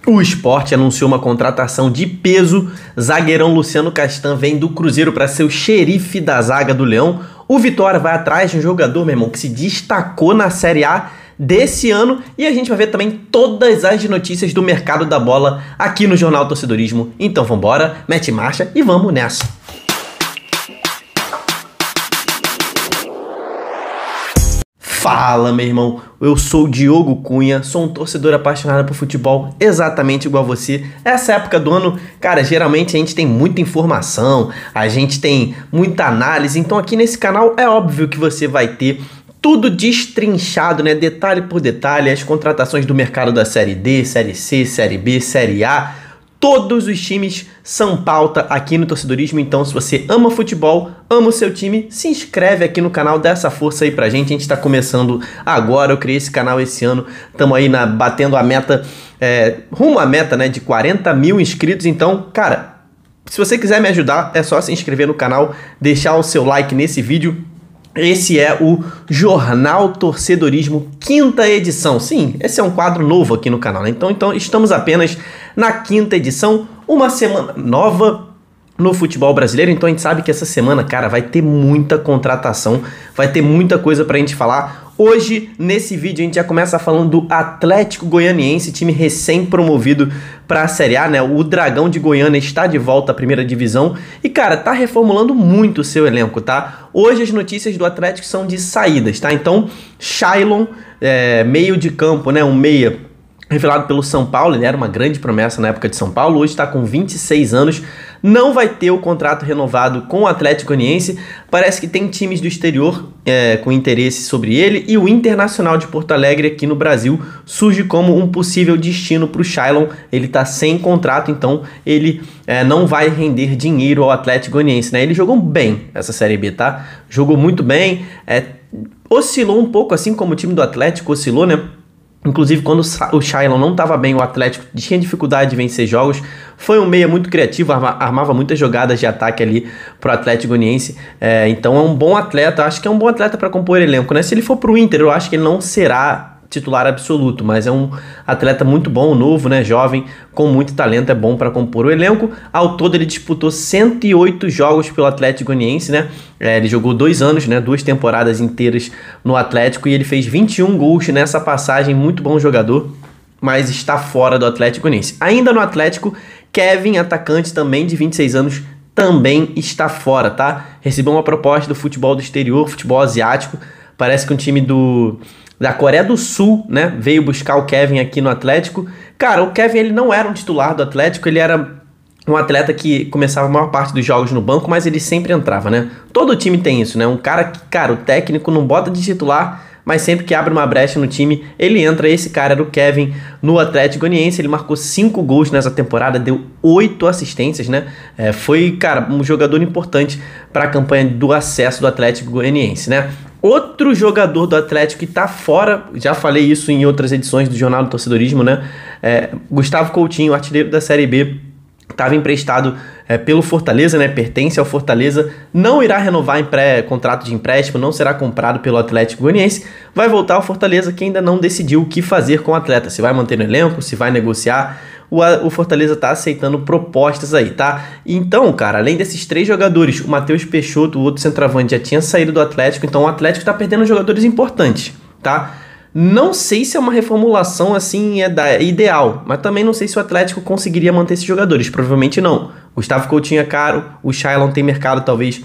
O Sport anunciou uma contratação de peso. Zagueirão Luciano Castan vem do Cruzeiro para ser o xerife da zaga do Leão. O Vitória vai atrás de um jogador, meu irmão, que se destacou na Série A desse ano. E a gente vai ver também todas as notícias do mercado da bola aqui no Jornal Torcedorismo. Então vambora, mete marcha e vamos nessa. Fala, meu irmão, eu sou o Diogo Cunha, sou um torcedor apaixonado por futebol, exatamente igual a você. Essa época do ano, cara, geralmente a gente tem muita informação, a gente tem muita análise, então aqui nesse canal é óbvio que você vai ter tudo destrinchado, né, detalhe por detalhe, as contratações do mercado da Série D, Série C, Série B, Série A. Todos os times são pauta aqui no Torcedorismo, então se você ama futebol, ama o seu time, se inscreve aqui no canal, dá essa força aí pra gente. A gente tá começando agora, eu criei esse canal esse ano, estamos aí batendo a meta, rumo à meta, né, de 40 mil inscritos. Então, cara, se você quiser me ajudar, é só se inscrever no canal, deixar o seu like nesse vídeo. Esse é o Jornal Torcedorismo, 5ª edição. Sim, esse é um quadro novo aqui no canal, né? Então estamos apenas na 5ª edição, uma semana nova no futebol brasileiro. Então a gente sabe que essa semana, cara, vai ter muita contratação, vai ter muita coisa pra gente falar. Hoje, nesse vídeo, a gente já começa falando do Atlético Goianiense, time recém-promovido para a Série A, né? O Dragão de Goiânia está de volta à primeira divisão e, cara, tá reformulando muito o seu elenco, tá? Hoje as notícias do Atlético são de saídas, tá? Então, Shailon, meio de campo, né? Um meia revelado pelo São Paulo, ele era uma grande promessa na época de São Paulo, hoje está com 26 anos, não vai ter o contrato renovado com o Atlético Goianiense. Parece que tem times do exterior com interesse sobre ele, e o Internacional de Porto Alegre aqui no Brasil surge como um possível destino para o Shailon. Ele está sem contrato, então ele não vai render dinheiro ao Atlético Goianiense, né? Ele jogou bem essa Série B, tá? Jogou muito bem, oscilou um pouco, assim como o time do Atlético oscilou, né? Inclusive, quando o Shailon não estava bem, o Atlético tinha dificuldade de vencer jogos. Foi um meia muito criativo, armava muitas jogadas de ataque ali pro Atlético Goianiense. Então é um bom atleta, acho que é um bom atleta para compor elenco, né? Se ele for pro Inter, eu acho que ele não será titular absoluto, mas é um atleta muito bom, novo, né, jovem, com muito talento, é bom para compor o elenco. Ao todo ele disputou 108 jogos pelo Atlético Goianiense, né? Ele jogou 2 anos, né, 2 temporadas inteiras no Atlético, e ele fez 21 gols nessa passagem. Muito bom jogador, mas está fora do Atlético Goianiense. Ainda no Atlético, Kevin, atacante também de 26 anos, também está fora, tá? Recebeu uma proposta do futebol do exterior, futebol asiático. Parece que um time da Coreia do Sul, né, veio buscar o Kevin aqui no Atlético. Cara, o Kevin, ele não era um titular do Atlético, ele era um atleta que começava a maior parte dos jogos no banco, mas ele sempre entrava, né? Todo time tem isso, né? Um cara que, cara, o técnico não bota de titular, mas sempre que abre uma brecha no time, ele entra. Esse cara era o Kevin no Atlético Goianiense. Ele marcou 5 gols nessa temporada, deu 8 assistências, né? Foi, cara, um jogador importante para a campanha do acesso do Atlético Goianiense, né? Outro jogador do Atlético que tá fora, já falei isso em outras edições do Jornal do Torcedorismo, né? Gustavo Coutinho, artilheiro da Série B, estava emprestado pelo Fortaleza, né? Pertence ao Fortaleza, não irá renovar contrato de empréstimo, não será comprado pelo Atlético Goianiense, vai voltar ao Fortaleza, que ainda não decidiu o que fazer com o atleta, se vai manter no elenco, se vai negociar. O Fortaleza tá aceitando propostas aí, tá? Então, cara, além desses 3 jogadores, o Matheus Peixoto, o outro centroavante, já tinha saído do Atlético, então o Atlético tá perdendo jogadores importantes, tá? Não sei se é uma reformulação assim ideal, mas também não sei se o Atlético conseguiria manter esses jogadores, provavelmente não. Gustavo Coutinho é caro, o Shailon tem mercado, talvez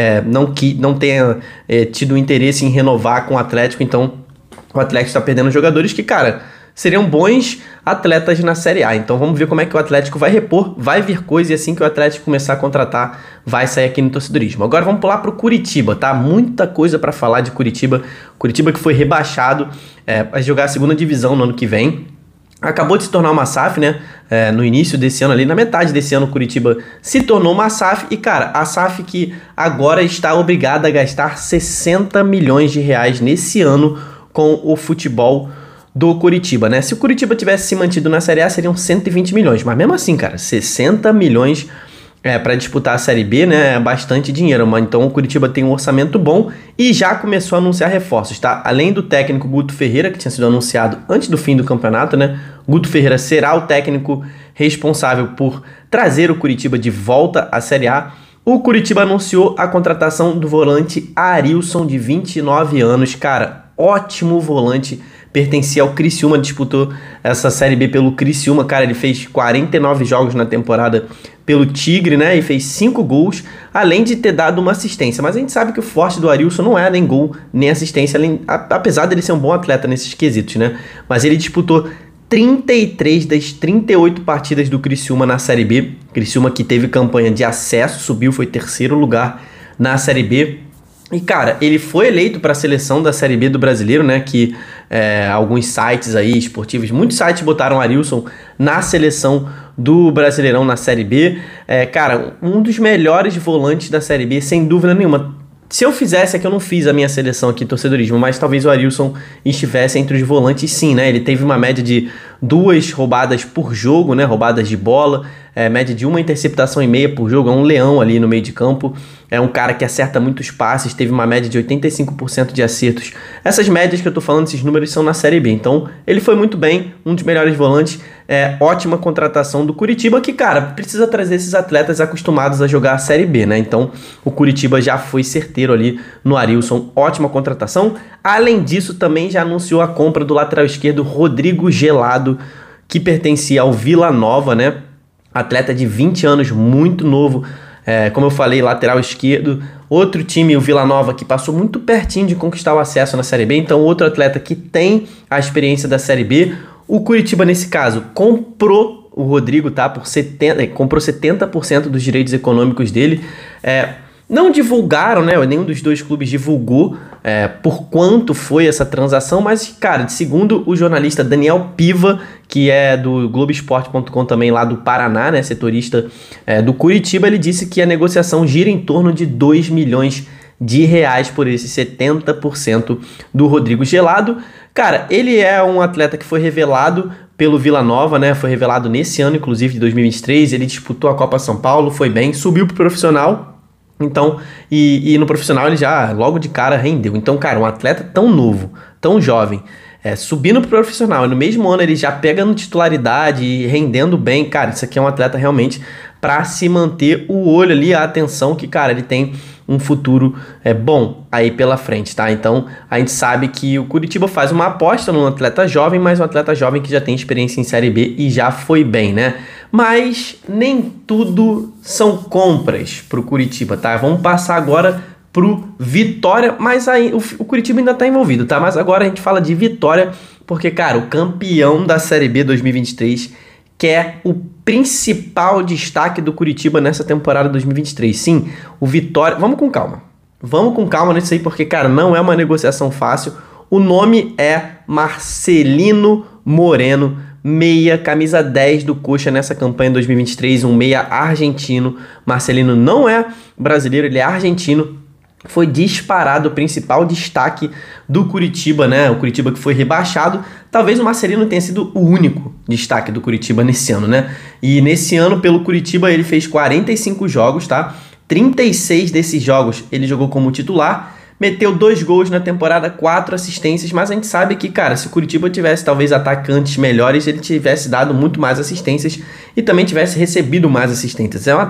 não tenha tido interesse em renovar com o Atlético, então o Atlético está perdendo jogadores que, cara, seriam bons atletas na Série A. Então vamos ver como é que o Atlético vai repor, vai vir coisa, e assim que o Atlético começar a contratar, vai sair aqui no Torcedorismo. Agora vamos pular para o Curitiba, tá? Muita coisa para falar de Curitiba. Curitiba que foi rebaixado para jogar a 2ª divisão no ano que vem. Acabou de se tornar uma SAF, né? No início desse ano, ali na metade desse ano, Curitiba se tornou uma SAF. E, cara, a SAF que agora está obrigada a gastar 60 milhões de reais nesse ano com o futebol do Curitiba, né? Se o Curitiba tivesse se mantido na Série A, seriam 120 milhões. Mas mesmo assim, cara, 60 milhões para disputar a Série B, né, é bastante dinheiro, mas então o Curitiba tem um orçamento bom e já começou a anunciar reforços, tá? Além do técnico Guto Ferreira, que tinha sido anunciado antes do fim do campeonato, né? Guto Ferreira será o técnico responsável por trazer o Curitiba de volta à Série A. O Curitiba anunciou a contratação do volante Arilson, de 29 anos, cara, ótimo volante, pertencia ao Criciúma, disputou essa Série B pelo Criciúma, cara, ele fez 49 jogos na temporada pelo Tigre, né, e fez 5 gols, além de ter dado uma assistência, mas a gente sabe que o forte do Arilson não é nem gol, nem assistência, apesar dele ser um bom atleta nesses quesitos, né, mas ele disputou 33 das 38 partidas do Criciúma na Série B, Criciúma que teve campanha de acesso, subiu, foi terceiro lugar na Série B, e cara, ele foi eleito para a seleção da Série B do Brasileiro, né, que alguns sites aí esportivos, muitos sites botaram Arilson na seleção do Brasileirão na Série B, cara, um dos melhores volantes da Série B, sem dúvida nenhuma. Se eu fizesse, é que eu não fiz a minha seleção aqui, torcedorismo, mas talvez o Arilson estivesse entre os volantes sim, né? Ele teve uma média de 2 roubadas por jogo, né? Roubadas de bola, média de 1 interceptação e meia por jogo, é um leão ali no meio de campo. É um cara que acerta muitos passes, teve uma média de 85% de acertos. Essas médias que eu tô falando, esses números são na Série B. Então, ele foi muito bem, um dos melhores volantes. Ótima contratação do Curitiba, que, cara, precisa trazer esses atletas acostumados a jogar a Série B, né? Então, o Curitiba já foi certeiro ali no Arilson. Ótima contratação. Além disso, também já anunciou a compra do lateral esquerdo Rodrigo Gelado, que pertencia ao Vila Nova, né? Atleta de 20 anos, muito novo. Como eu falei, lateral esquerdo. Outro time, o Vila Nova, que passou muito pertinho de conquistar o acesso na Série B. Então, outro atleta que tem a experiência da Série B. O Curitiba, nesse caso, comprou o Rodrigo, tá? Comprou 70% dos direitos econômicos dele. Não divulgaram, né? Nenhum dos dois clubes divulgou por quanto foi essa transação, mas, cara, segundo o jornalista Daniel Piva, que é do Globoesporte.com também lá do Paraná, né? Setorista do Curitiba, ele disse que a negociação gira em torno de 2 milhões de reais por esse 70% do Rodrigo Gelado. Cara, ele é um atleta que foi revelado pelo Vila Nova, né? Foi revelado nesse ano, inclusive, de 2023. Ele disputou a Copa São Paulo, foi bem, subiu pro profissional. Então, e no profissional ele já logo de cara rendeu. Então, cara, um atleta tão novo, tão jovem, subindo pro profissional, e no mesmo ano ele já pegando titularidade e rendendo bem, cara, isso aqui é um atleta realmente para se manter o olho ali, a atenção que, cara, ele tem um futuro bom aí pela frente, tá? Então, a gente sabe que o Curitiba faz uma aposta num atleta jovem, mas um atleta jovem que já tem experiência em Série B e já foi bem, né? Mas nem tudo são compras pro Curitiba, tá? Vamos passar agora pro Vitória, mas aí o Curitiba ainda tá envolvido, tá? Mas agora a gente fala de Vitória, porque, cara, o campeão da Série B 2023 quer o principal destaque do Curitiba nessa temporada 2023. Sim, o Vitória... Vamos com calma nisso aí, porque, cara, não é uma negociação fácil. O nome é Marcelino Moreno, meia, camisa 10 do Coxa nessa campanha 2023, um meia argentino. Marcelino não é brasileiro, ele é argentino. Foi disparado o principal destaque do Curitiba, né? O Curitiba que foi rebaixado. Talvez o Marcelino tenha sido o único destaque do Curitiba nesse ano, né? E nesse ano, pelo Curitiba, ele fez 45 jogos, tá? 36 desses jogos ele jogou como titular. Meteu 2 gols na temporada, 4 assistências, mas a gente sabe que, cara, se o Curitiba tivesse talvez atacantes melhores, ele tivesse dado muito mais assistências e também tivesse recebido mais assistências. É um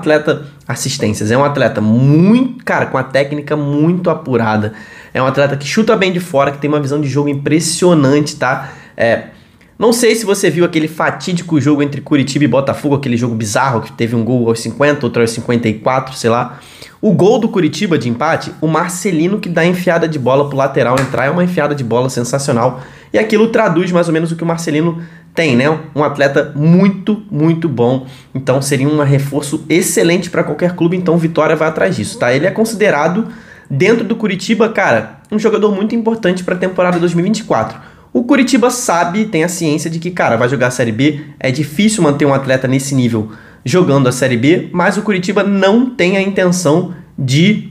atleta muito, cara, com a técnica muito apurada. É um atleta que chuta bem de fora, que tem uma visão de jogo impressionante, tá? Não sei se você viu aquele fatídico jogo entre Curitiba e Botafogo, aquele jogo bizarro que teve um gol aos 50, outro aos 54, sei lá. O gol do Curitiba de empate, o Marcelino que dá enfiada de bola pro lateral entrar, é uma enfiada de bola sensacional. E aquilo traduz mais ou menos o que o Marcelino tem, né? Um atleta muito, muito bom. Então seria um reforço excelente para qualquer clube, então o Vitória vai atrás disso, tá? Ele é considerado, dentro do Curitiba, cara, um jogador muito importante para a temporada 2024. O Curitiba sabe, tem a ciência de que, cara, vai jogar a Série B, é difícil manter um atleta nesse nível jogando a Série B, mas o Curitiba não tem a intenção de...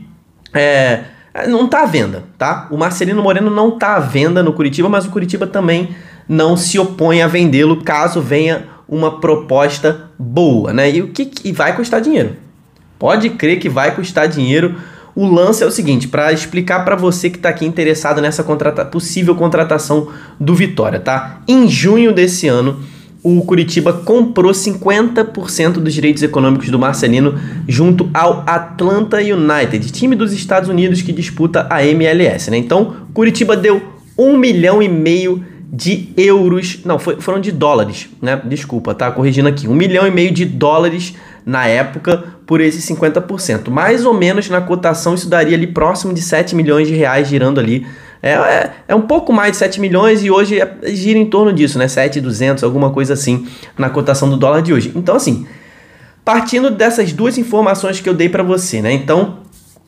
não tá à venda, tá? O Marcelino Moreno não tá à venda no Curitiba, mas o Curitiba também não se opõe a vendê-lo caso venha uma proposta boa, né? E vai custar dinheiro. Pode crer que vai custar dinheiro. O lance é o seguinte, para explicar para você que está aqui interessado nessa possível contratação do Vitória, tá? Em junho desse ano, o Curitiba comprou 50% dos direitos econômicos do Marcelino junto ao Atlanta United, time dos Estados Unidos que disputa a MLS, né? Então, Curitiba deu 1,5 milhão de euros, não, foram de dólares, né? Desculpa, tá? Corrigindo aqui, 1,5 milhão de dólares na época por esses 50%. Mais ou menos na cotação isso daria ali próximo de 7 milhões de reais girando ali. É um pouco mais de 7 milhões e hoje gira em torno disso, né? 7,200, alguma coisa assim na cotação do dólar de hoje. Então assim, partindo dessas duas informações que eu dei para você, né? Então,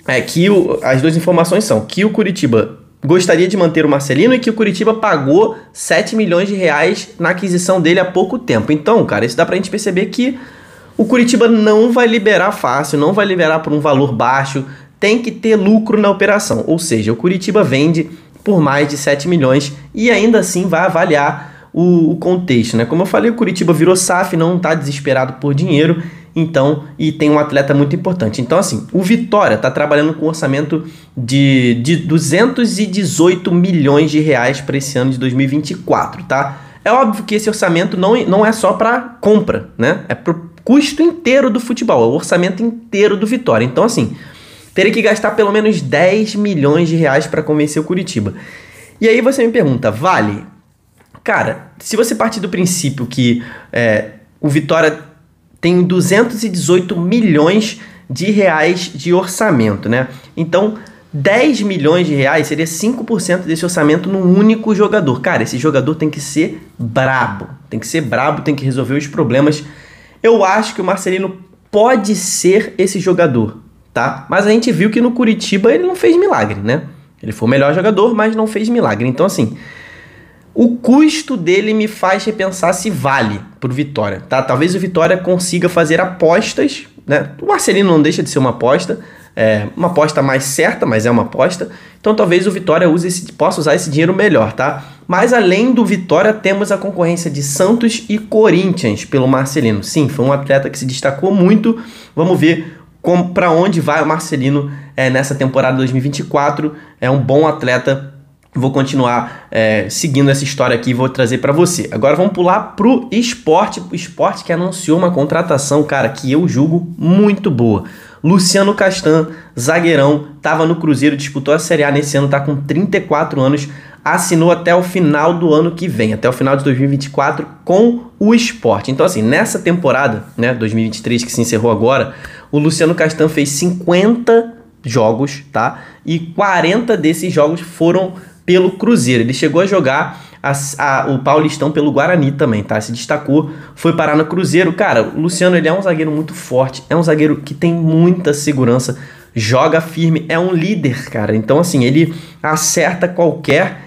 as duas informações são que o Curitiba gostaria de manter o Marcelino e que o Curitiba pagou 7 milhões de reais na aquisição dele há pouco tempo. Então, cara, isso dá pra gente perceber que o Curitiba não vai liberar fácil, não vai liberar por um valor baixo, tem que ter lucro na operação. Ou seja, o Curitiba vende por mais de 7 milhões e ainda assim vai avaliar o contexto, né? Como eu falei, o Curitiba virou SAF, não está desesperado por dinheiro, então, e tem um atleta muito importante. Então, assim, o Vitória está trabalhando com um orçamento de 218 milhões de reais para esse ano de 2024, tá? É óbvio que esse orçamento não é só para compra, né? É para o custo inteiro do futebol, é o orçamento inteiro do Vitória. Então, assim, teria que gastar pelo menos 10 milhões de reais para convencer o Curitiba. E aí você me pergunta, vale? Cara, se você partir do princípio que o Vitória tem 218 milhões de reais de orçamento, né? Então, 10 milhões de reais seria 5% desse orçamento num único jogador. Cara, esse jogador tem que ser brabo. Tem que resolver os problemas. Eu acho que o Marcelino pode ser esse jogador, tá? Mas a gente viu que no Curitiba ele não fez milagre, né? Ele foi o melhor jogador, mas não fez milagre. Então, assim, o custo dele me faz repensar se vale pro Vitória, tá? Talvez o Vitória consiga fazer apostas, né? O Marcelino não deixa de ser uma aposta mais certa, mas é uma aposta. Então talvez o Vitória possa usar esse dinheiro melhor, tá? Mas além do Vitória, temos a concorrência de Santos e Corinthians pelo Marcelino. Sim, foi um atleta que se destacou muito. Vamos ver para onde vai o Marcelino nessa temporada 2024. É um bom atleta. Vou continuar seguindo essa história aqui e vou trazer para você. Agora vamos pular pro Sport. O Sport que anunciou uma contratação, cara, que eu julgo muito boa. Luciano Castan, zagueirão, estava no Cruzeiro, disputou a Série A nesse ano, está com 34 anos, assinou até o final do ano que vem, até o final de 2024 com o Sport. Então assim, nessa temporada, né, 2023 que se encerrou agora, o Luciano Castan fez 50 jogos, tá? E 40 desses jogos foram pelo Cruzeiro. Ele chegou a jogar o Paulistão pelo Guarani também, tá? Se destacou, foi parar no Cruzeiro. Cara, o Luciano, ele é um zagueiro muito forte, é um zagueiro que tem muita segurança, joga firme, é um líder, cara. Então, assim, ele acerta qualquer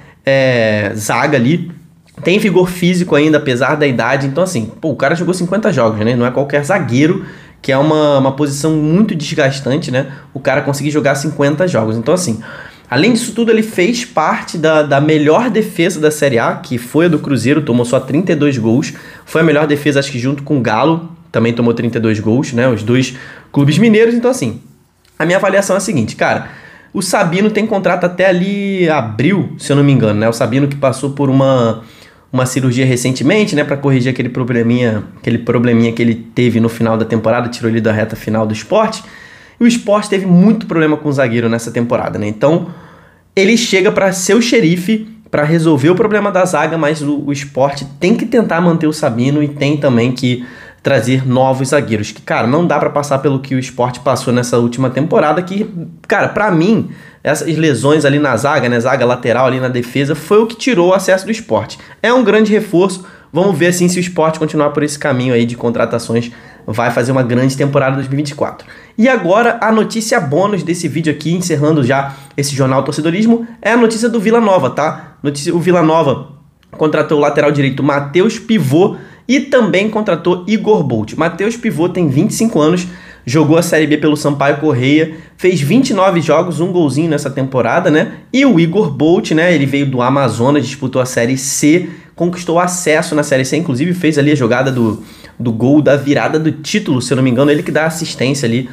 zaga ali, tem vigor físico ainda, apesar da idade. Então, assim, o cara jogou 50 jogos, né? Não é qualquer zagueiro, que é uma posição muito desgastante, né? O cara conseguir jogar 50 jogos. Então, assim, além disso tudo, ele fez parte da melhor defesa da Série A, que foi a do Cruzeiro, tomou só 32 gols. Foi a melhor defesa, acho que junto com o Galo, também tomou 32 gols, né? Os dois clubes mineiros. Então, assim, a minha avaliação é a seguinte, cara. O Sabino tem contrato até ali abril, se eu não me engano, né? O Sabino que passou por uma cirurgia recentemente, né? Para corrigir aquele probleminha que ele teve no final da temporada, tirou ele da reta final do Sport. E o Sport teve muito problema com o zagueiro nessa temporada, né? Então, ele chega para ser o xerife, para resolver o problema da zaga, mas o Sport tem que tentar manter o Sabino e tem também que trazer novos zagueiros. Que, cara, não dá para passar pelo que o Sport passou nessa última temporada, que, cara, para mim, essas lesões ali na zaga, né? Zaga lateral ali na defesa, foi o que tirou o acesso do Sport. É um grande reforço. Vamos ver, assim, se o Sport continuar por esse caminho aí de contratações, vai fazer uma grande temporada 2024. E agora, a notícia bônus desse vídeo aqui, encerrando já esse Jornal Torcedorismo, é a notícia do Vila Nova, tá? O Vila Nova contratou o lateral direito Matheus Pivô e também contratou Igor Bolt. Matheus Pivô tem 25 anos, jogou a Série B pelo Sampaio Corrêa, fez 29 jogos, um golzinho nessa temporada, né? E o Igor Bolt, né? Ele veio do Amazonas, disputou a Série C, conquistou acesso na Série C, inclusive fez ali a jogada do gol da virada do título, se eu não me engano, ele que dá assistência ali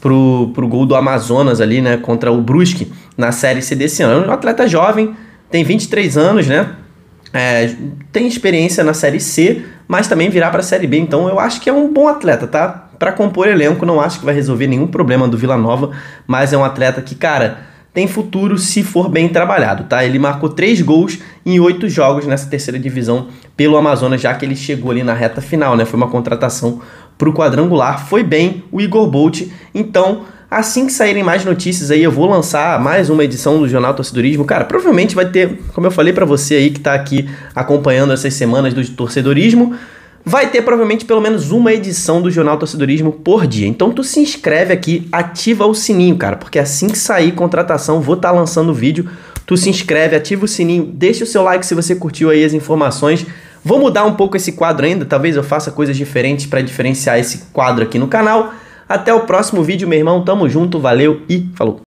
pro gol do Amazonas ali, né, contra o Brusque na Série C desse ano. É um atleta jovem, tem 23 anos, né, tem experiência na Série C, mas também virar para a Série B, então eu acho que é um bom atleta, tá? Para compor elenco, não acho que vai resolver nenhum problema do Vila Nova, mas é um atleta que, cara, tem futuro se for bem trabalhado, tá? Ele marcou 3 gols em 8 jogos nessa terceira divisão pelo Amazonas, já que ele chegou ali na reta final, né? Foi uma contratação pro quadrangular, foi bem o Igor Bolt. Então, assim que saírem mais notícias aí, eu vou lançar mais uma edição do Jornal Torcedorismo. Cara, provavelmente vai ter, como eu falei pra você aí que tá aqui acompanhando essas semanas do torcedorismo, vai ter provavelmente pelo menos uma edição do Jornal Torcedorismo por dia. Então tu se inscreve aqui, ativa o sininho, cara, porque assim que sair contratação, vou estar lançando o vídeo. Tu se inscreve, ativa o sininho, deixa o seu like se você curtiu aí as informações. Vou mudar um pouco esse quadro ainda, talvez eu faça coisas diferentes para diferenciar esse quadro aqui no canal. Até o próximo vídeo, meu irmão. Tamo junto, valeu e falou!